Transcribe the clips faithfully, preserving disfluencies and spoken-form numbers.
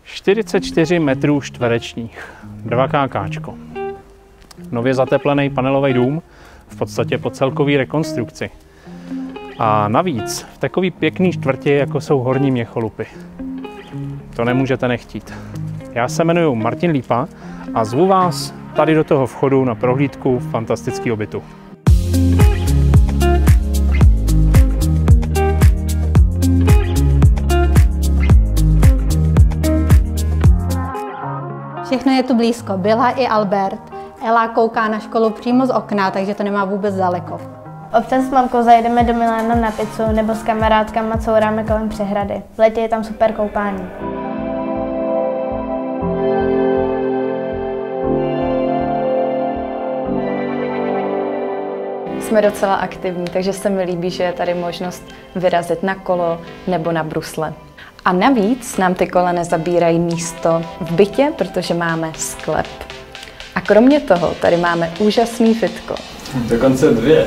čtyřicet čtyři metrů čtverečních, dva kákáčko. Nově zateplený panelový dům, v podstatě po celkové rekonstrukci. A navíc v takový pěkný čtvrti, jako jsou Horní Měcholupy. To nemůžete nechtít. Já se jmenuji Martin Lípa a zvu vás tady do toho vchodu na prohlídku fantastického bytu. Všechno je tu blízko. Byla i Albert. Ela kouká na školu přímo z okna, takže to nemá vůbec daleko. Občas s mamkou zajedeme do Milána na pizzu nebo s kamarádkama couráme kolem přehrady. V létě je tam super koupání. Jsme docela aktivní, takže se mi líbí, že je tady možnost vyrazit na kolo nebo na brusle. A navíc nám ty kola nezabírají místo v bytě, protože máme sklep. A kromě toho tady máme úžasný fitko. Dokonce dvě.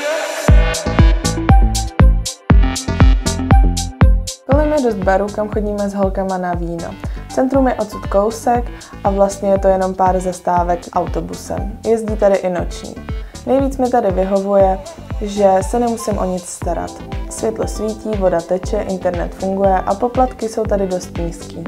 Kolem je dost barů, kam chodíme s holkama na víno. Centrum je odsud kousek a vlastně je to jenom pár zastávek autobusem. Jezdí tady i noční. Nejvíc mi tady vyhovuje, že se nemusím o nic starat. Světlo svítí, voda teče, internet funguje a poplatky jsou tady dost nízký.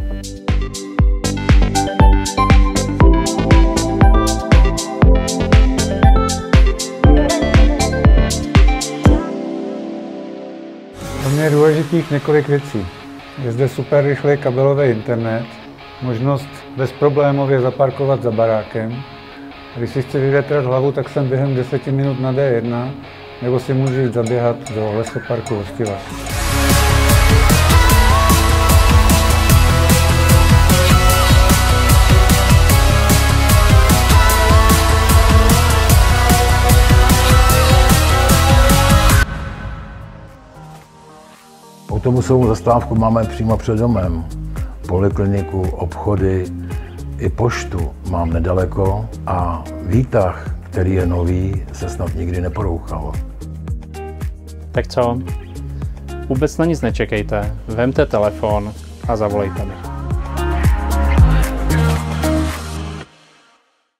Pro mě je důležitých několik věcí. Je zde super rychlý kabelový internet, možnost bezproblémově zaparkovat za barákem. Když si chci vyvětrat hlavu, tak jsem během deseti minut na D jedna, nebo si můžu jít zaběhat do lesoparku Hostivař. Autobusovou zastávku máme přímo před domem. Polikliniku, obchody i poštu mám nedaleko a výtah, který je nový, se snad nikdy neporouchal. Tak co? Vůbec na nic nečekejte, vemte telefon a zavolejte mi.